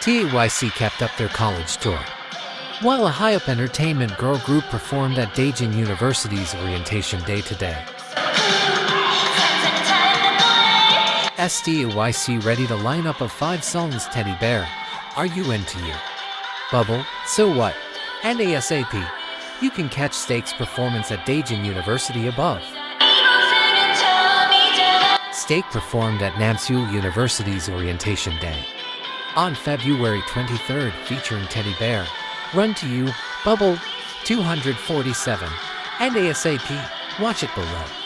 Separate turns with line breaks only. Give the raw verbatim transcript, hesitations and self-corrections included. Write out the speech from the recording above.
STAYC kept up their college tour, while a high-up entertainment girl group performed at Daejin University's Orientation Day today. STAYC readied a lineup of five songs: Teddy Bear, Are You Into You, Bubble, So What, and ASAP. You can catch STAYC's performance at Daejin University above. STAYC performed at Namseoul University's Orientation Day on February twenty-third, featuring Teddy Bear, Run to You, Bubble, two forty-seven, and ASAP. Watch it below.